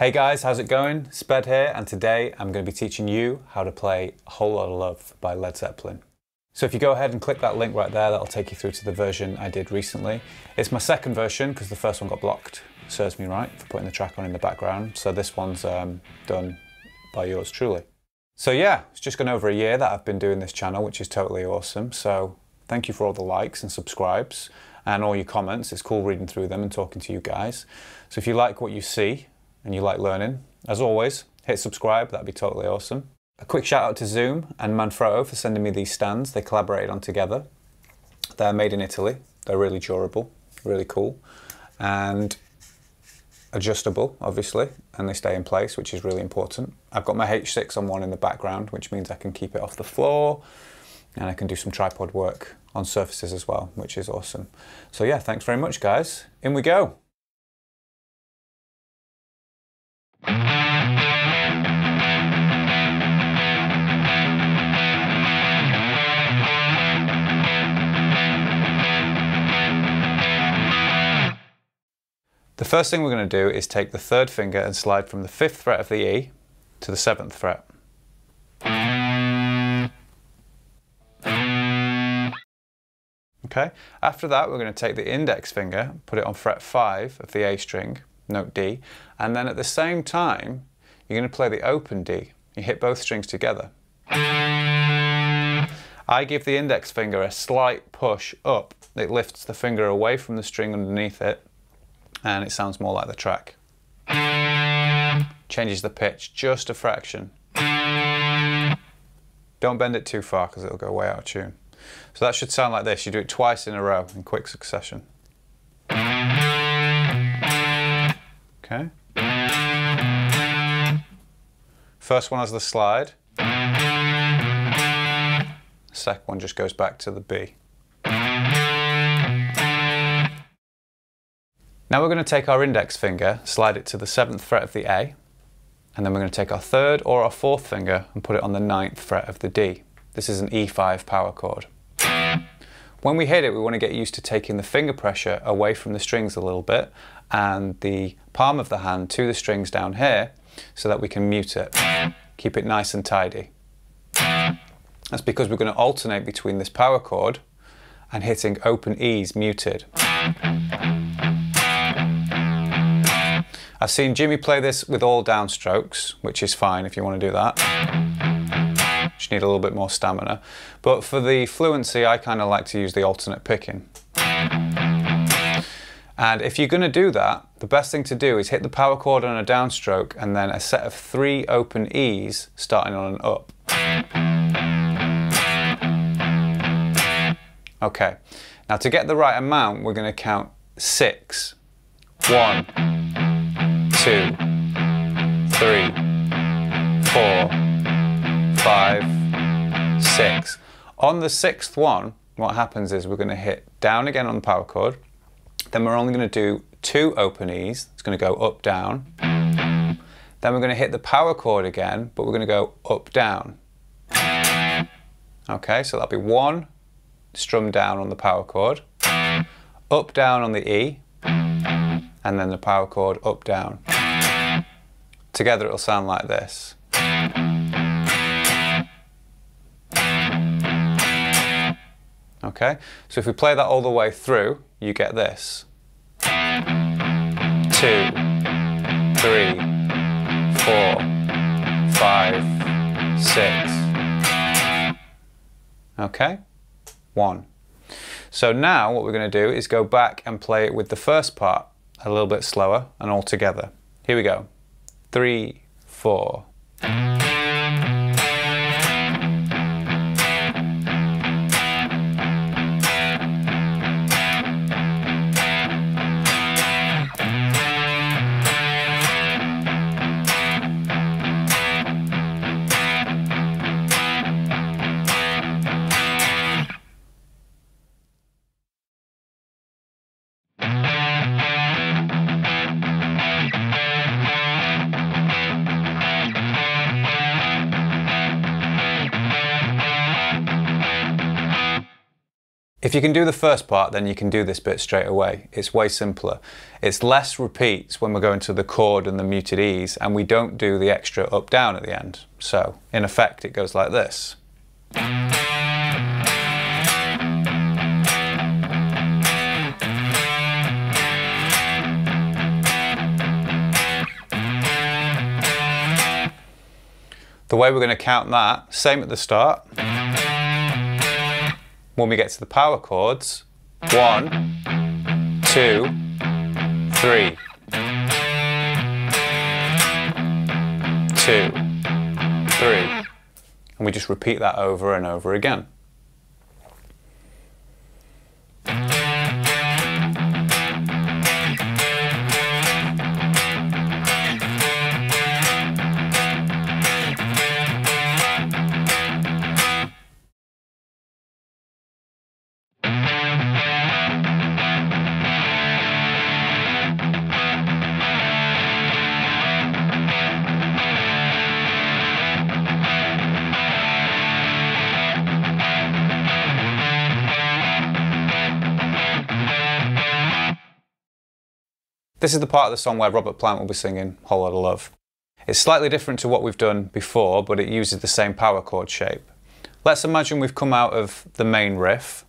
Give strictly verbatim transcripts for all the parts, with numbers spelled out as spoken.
Hey guys, how's it going? Sped here, and today I'm going to be teaching you how to play A Whole Lotta Love by Led Zeppelin. So if you go ahead and click that link right there, that'll take you through to the version I did recently. It's my second version because the first one got blocked. Serves me right for putting the track on in the background. So this one's um, done by yours truly. So yeah, it's just gone over a year that I've been doing this channel, which is totally awesome. So thank you for all the likes and subscribes and all your comments. It's cool reading through them and talking to you guys. So if you like what you see, and you like learning, as always, hit subscribe, that'd be totally awesome. A quick shout out to Zoom and Manfrotto for sending me these stands. They collaborated on together. They're made in Italy. They're really durable, really cool, and adjustable, obviously, and they stay in place, which is really important. I've got my H six on one in the background, which means I can keep it off the floor, and I can do some tripod work on surfaces as well, which is awesome. So yeah, thanks very much, guys. In we go. The first thing we're going to do is take the third finger and slide from the fifth fret of the E to the seventh fret. Okay, after that we're going to take the index finger, put it on fret five of the A string, note D, and then at the same time you're going to play the open D. You hit both strings together. I give the index finger a slight push up. It lifts the finger away from the string underneath it, and it sounds more like the track. Changes the pitch just a fraction. Don't bend it too far because it'll go way out of tune. So that should sound like this. You do it twice in a row in quick succession. Okay. First one has the slide. The second one just goes back to the B. Now we're going to take our index finger, slide it to the seventh fret of the A, and then we're going to take our third or our fourth finger and put it on the ninth fret of the D. This is an E five power chord. When we hit it, we want to get used to taking the finger pressure away from the strings a little bit and the palm of the hand to the strings down here so that we can mute it. Keep it nice and tidy. That's because we're going to alternate between this power chord and hitting open E's muted. I've seen Jimmy play this with all downstrokes, which is fine if you want to do that. Just need a little bit more stamina. But for the fluency, I kind of like to use the alternate picking. And if you're going to do that, the best thing to do is hit the power chord on a downstroke and then a set of three open E's starting on an up. Okay, now to get the right amount, we're going to count six. One, two, three, four, five, six. On the sixth one, what happens is we're going to hit down again on the power chord. Then we're only going to do two open E's. It's going to go up, down. Then we're going to hit the power chord again, but we're going to go up, down. Okay, so that'll be one strum down on the power chord, up, down on the E, and then the power chord up, down. Together it'll sound like this. Okay, so if we play that all the way through, you get this. Two, three, four, five, six. Okay, one. So now what we're going to do is go back and play it with the first part a little bit slower and all together. Here we go. Three, four. If you can do the first part, then you can do this bit straight away. It's way simpler. It's less repeats when we're going to the chord and the muted E's, and we don't do the extra up down at the end. So in effect it goes like this. The way we're going to count that, same at the start. When we get to the power chords, one, two, three, two, three, and we just repeat that over and over again. This is the part of the song where Robert Plant will be singing Whole Lotta Love. It's slightly different to what we've done before, but it uses the same power chord shape. Let's imagine we've come out of the main riff.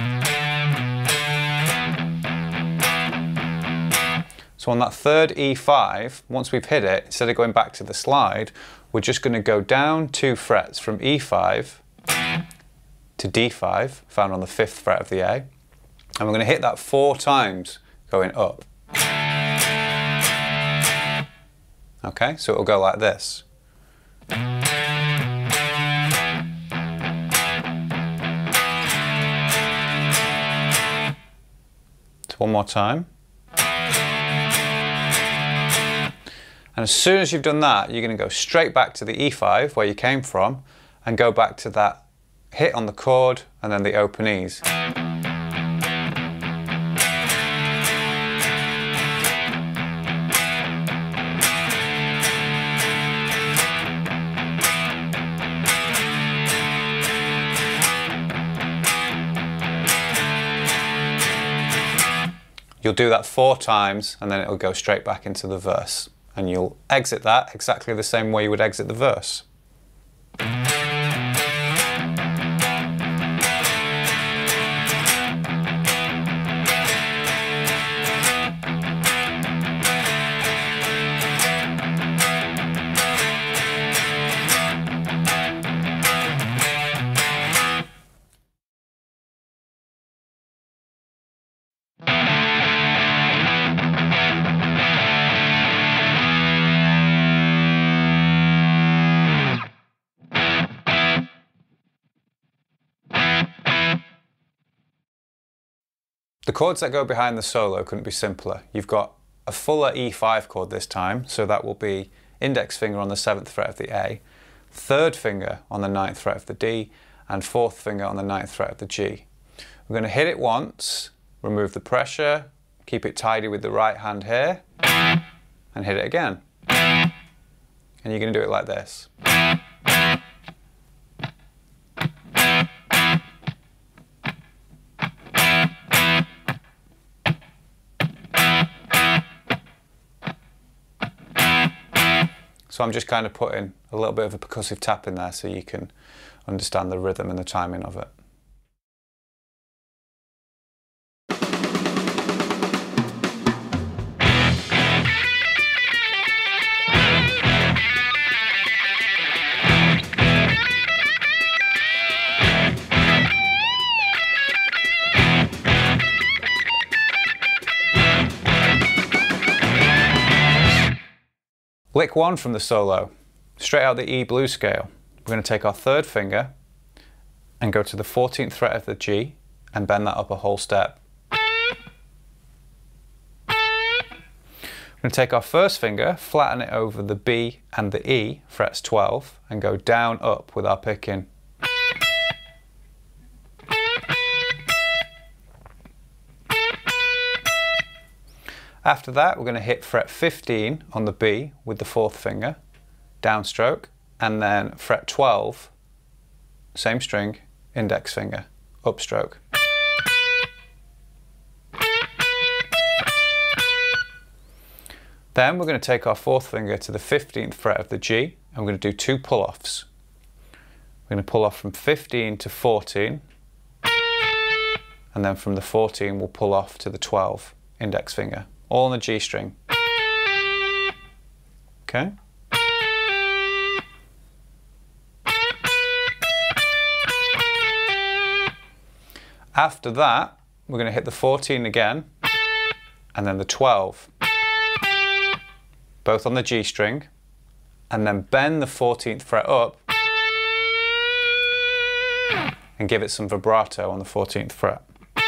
So on that third E five, once we've hit it, instead of going back to the slide, we're just going to go down two frets from E five to D five, found on the fifth fret of the A, and we're going to hit that four times going up. Okay, so it'll go like this. So one more time. And as soon as you've done that, you're going to go straight back to the E five where you came from and go back to that hit on the chord and then the open E's. You'll do that four times and then it'll go straight back into the verse. And you'll exit that exactly the same way you would exit the verse. The chords that go behind the solo couldn't be simpler. You've got a fuller E five chord this time, so that will be index finger on the seventh fret of the A, third finger on the ninth fret of the D, and fourth finger on the ninth fret of the G. We're going to hit it once, remove the pressure, keep it tidy with the right hand here, and hit it again. And you're going to do it like this. So I'm just kind of putting a little bit of a percussive tap in there so you can understand the rhythm and the timing of it. Lick one from the solo, straight out the E blues scale. We're going to take our third finger and go to the fourteenth fret of the G and bend that up a whole step. We're going to take our first finger, flatten it over the B and the E, frets twelve, and go down up with our picking. After that, we're going to hit fret fifteen on the B with the fourth finger, downstroke, and then fret twelve, same string, index finger, upstroke. Then we're going to take our fourth finger to the fifteenth fret of the G, and we're going to do two pull-offs. We're going to pull off from fifteen to fourteen, and then from the fourteen we'll pull off to the twelve index finger, all on the G string. Okay? After that, we're going to hit the fourteen again, and then the twelve, both on the G string, and then bend the fourteenth fret up and give it some vibrato on the fourteenth fret.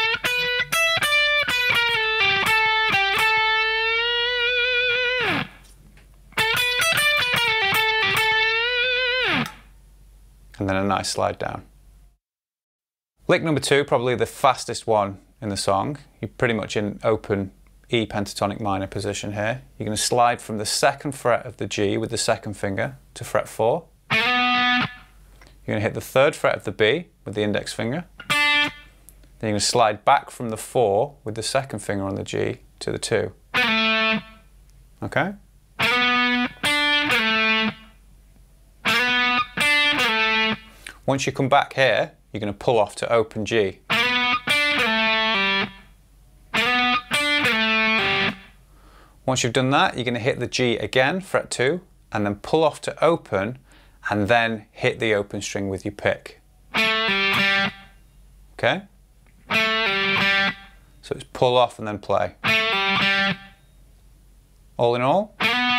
And then a nice slide down. Lick number two, probably the fastest one in the song. You're pretty much in open E pentatonic minor position here. You're going to slide from the second fret of the G with the second finger to fret four. You're going to hit the third fret of the B with the index finger. Then you're going to slide back from the four with the second finger on the G to the two. Okay? Once you come back here, you're going to pull off to open G. Once you've done that, you're going to hit the G again, fret two, and then pull off to open, and then hit the open string with your pick. Okay? So it's pull off and then play. All in all.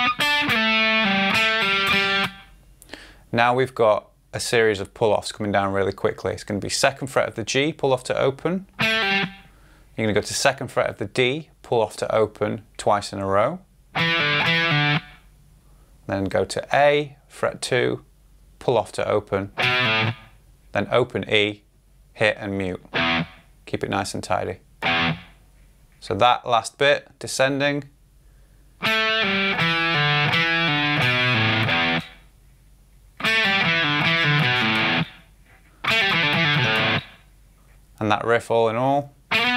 Now we've got a series of pull-offs coming down really quickly. It's going to be second fret of the G, pull off to open. You're going to go to second fret of the D, pull off to open twice in a row. Then go to A, fret two, pull off to open. Then open E, hit and mute. Keep it nice and tidy. So that last bit, descending. And that riff all in all.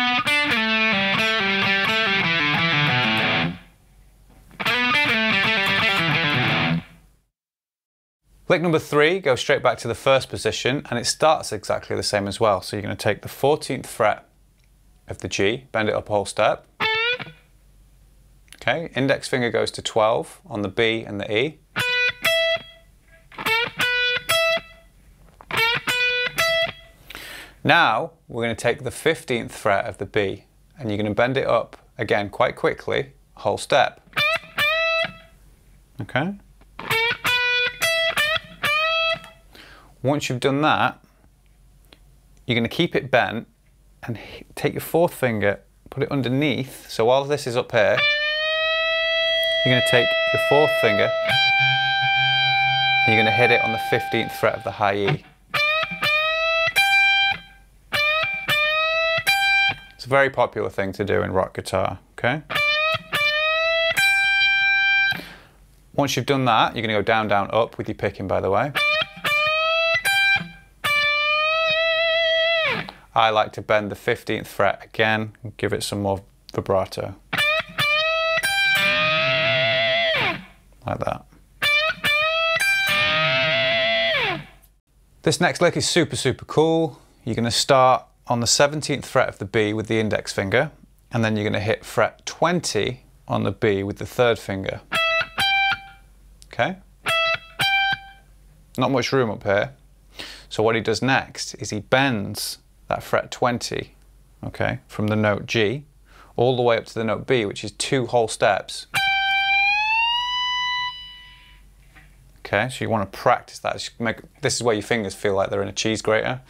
Lick number three, go straight back to the first position, and it starts exactly the same as well. So you're going to take the fourteenth fret of the G, bend it up a whole step. Okay, index finger goes to twelve on the B and the E. Now we're going to take the fifteenth fret of the B, and you're going to bend it up again quite quickly, a whole step. Okay. Once you've done that, you're going to keep it bent and take your fourth finger, put it underneath. So while this is up here, you're going to take your fourth finger and you're going to hit it on the fifteenth fret of the high E. It's a very popular thing to do in rock guitar, okay? Once you've done that, you're going to go down, down, up with your picking, by the way. I like to bend the fifteenth fret again and give it some more vibrato. Like that. This next lick is super, super cool. You're going to start on the seventeenth fret of the B with the index finger, and then you're going to hit fret twenty on the B with the third finger. Okay? Not much room up here. So what he does next is he bends that fret twenty, okay, from the note G all the way up to the note B, which is two whole steps. Okay, so you want to practice that. Just make, this is where your fingers feel like they're in a cheese grater.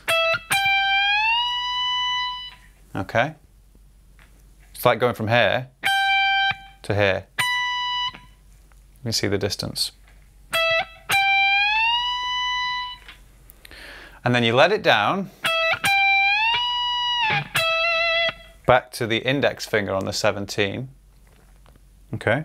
Okay, it's like going from here to here. You can see the distance. And then you let it down back to the index finger on the seventeen. Okay.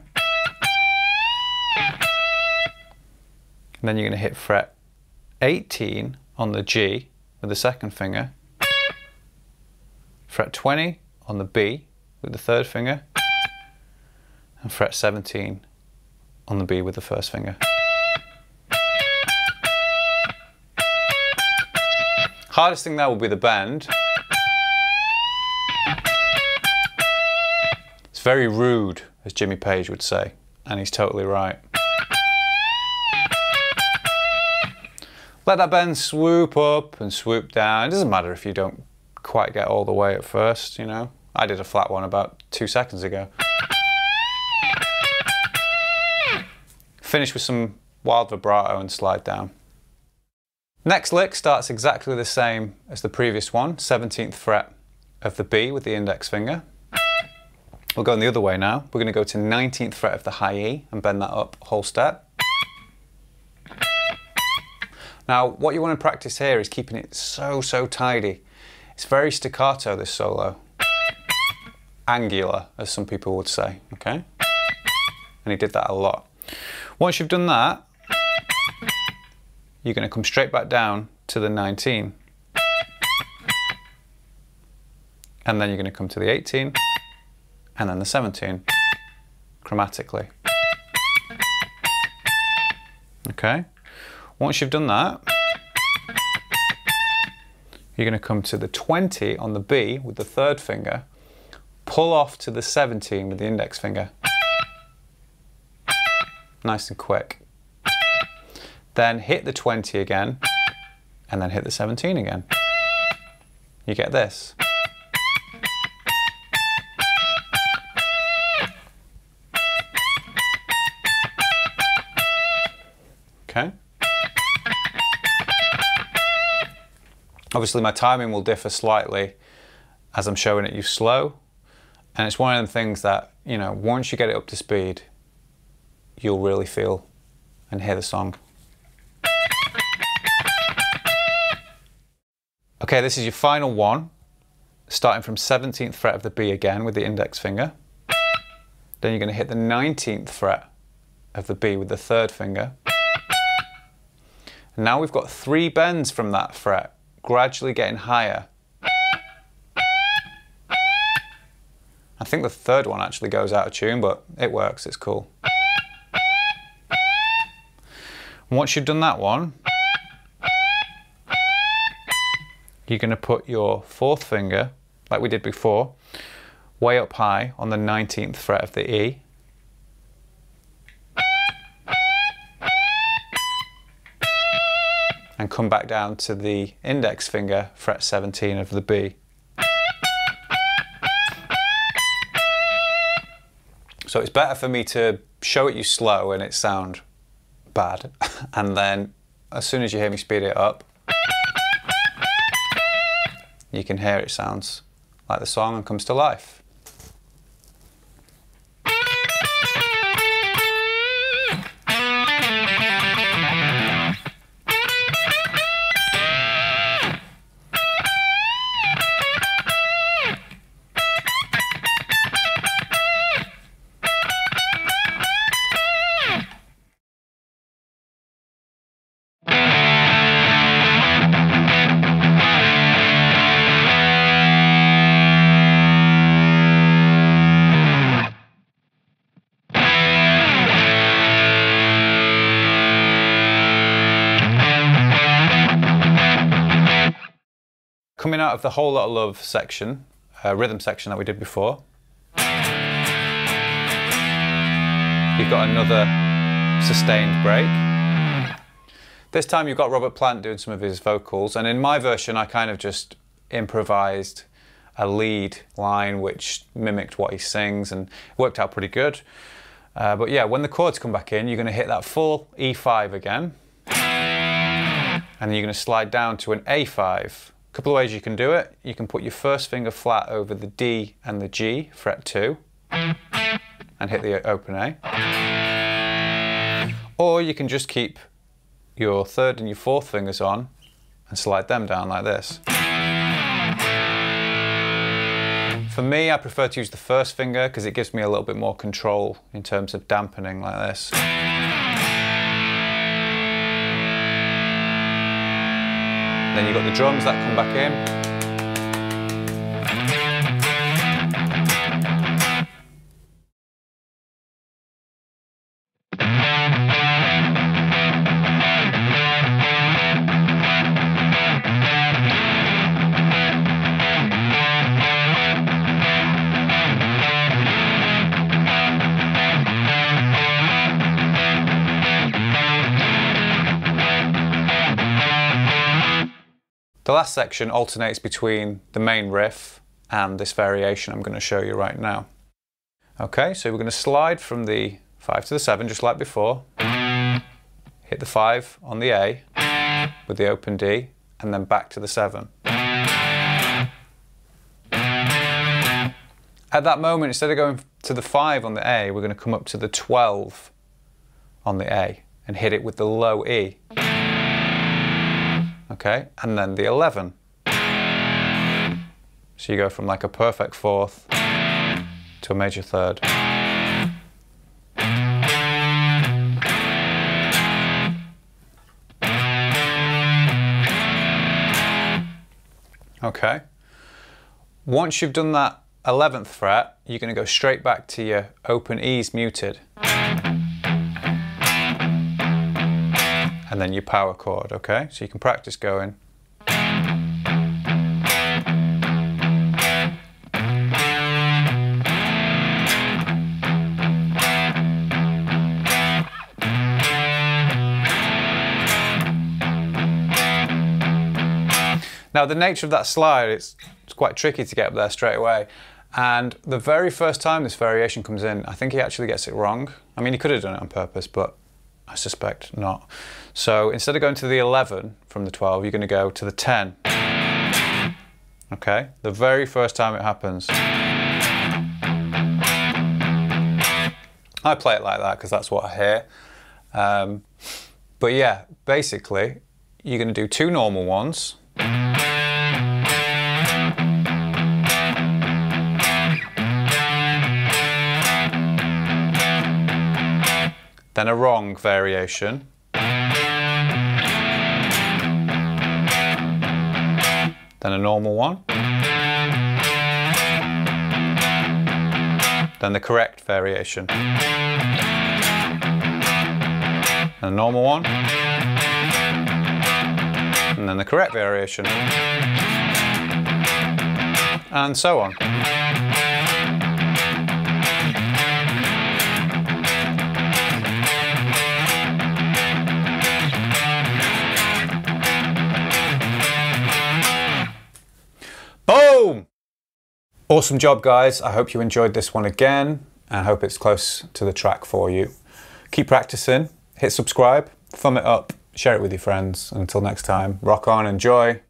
And then you're going to hit fret eighteen on the G with the second finger, fret twenty on the B with the third finger, and fret seventeen on the B with the first finger. Hardest thing there will be the bend. It's very rude, as Jimmy Page would say, and he's totally right. Let that bend swoop up and swoop down. It doesn't matter if you don't quite get all the way at first, you know. I did a flat one about two seconds ago. Finish with some wild vibrato and slide down. Next lick starts exactly the same as the previous one, seventeenth fret of the B with the index finger. We're going the other way now. We're going to go to nineteenth fret of the high E and bend that up a whole step. Now, what you want to practice here is keeping it so, so tidy. It's very staccato, this solo. Angular, as some people would say, okay? And he did that a lot. Once you've done that, you're going to come straight back down to the nineteen. And then you're going to come to the eighteen, and then the seventeen, chromatically. Okay? Once you've done that, you're going to come to the twenty on the B with the third finger, pull off to the seventeen with the index finger. Nice and quick. Then hit the twenty again, and then hit the seventeen again. You get this. Okay? Obviously my timing will differ slightly as I'm showing it you slow, and it's one of the things that, you know, once you get it up to speed, you'll really feel and hear the song. Okay, this is your final one, starting from seventeenth fret of the B again with the index finger. Then you're going to hit the nineteenth fret of the B with the third finger. And now we've got three bends from that fret, gradually getting higher. I think the third one actually goes out of tune, but it works, it's cool. And once you've done that one, you're going to put your fourth finger, like we did before, way up high on the nineteenth fret of the E. And come back down to the index finger, fret seventeen of the B. So it's better for me to show it you slow and it sound bad, and then as soon as you hear me speed it up, you can hear it sounds like the song and comes to life. Coming out of the Whole Lot of Love section, uh, rhythm section that we did before, you've got another sustained break. This time you've got Robert Plant doing some of his vocals, and in my version I kind of just improvised a lead line which mimicked what he sings and worked out pretty good. Uh, but yeah, when the chords come back in, you're going to hit that full E five again, and then you're going to slide down to an A five. A couple of ways you can do it. You can put your first finger flat over the D and the G, fret two, and hit the open A. Or you can just keep your third and your fourth fingers on and slide them down like this. For me, I prefer to use the first finger because it gives me a little bit more control in terms of dampening like this. Then you've got the drums that come back in. The last section alternates between the main riff and this variation I'm going to show you right now. Okay, so we're going to slide from the five to the seven just like before, hit the five on the A with the open D, and then back to the seven. At that moment, instead of going to the five on the A, we're going to come up to the twelve on the A and hit it with the low E. Okay, and then the eleven. So you go from like a perfect fourth to a major third. Okay. Once you've done that eleventh fret, you're going to go straight back to your open E's muted. And then your power chord, okay? So you can practice going. Now the nature of that slide, it's, it's quite tricky to get up there straight away. And the very first time this variation comes in, I think he actually gets it wrong. I mean, he could have done it on purpose, but I suspect not. So instead of going to the eleven from the twelve, you're going to go to the ten. Okay, the very first time it happens. I play it like that because that's what I hear. Um, but yeah, basically, you're going to do two normal ones. Then a wrong variation. Then a normal one. Then the correct variation. And a normal one. And then the correct variation. And so on. Boom! Awesome job, guys. I hope you enjoyed this one again. I hope it's close to the track for you. Keep practicing, hit subscribe, thumb it up, share it with your friends. Until next time, rock on, enjoy.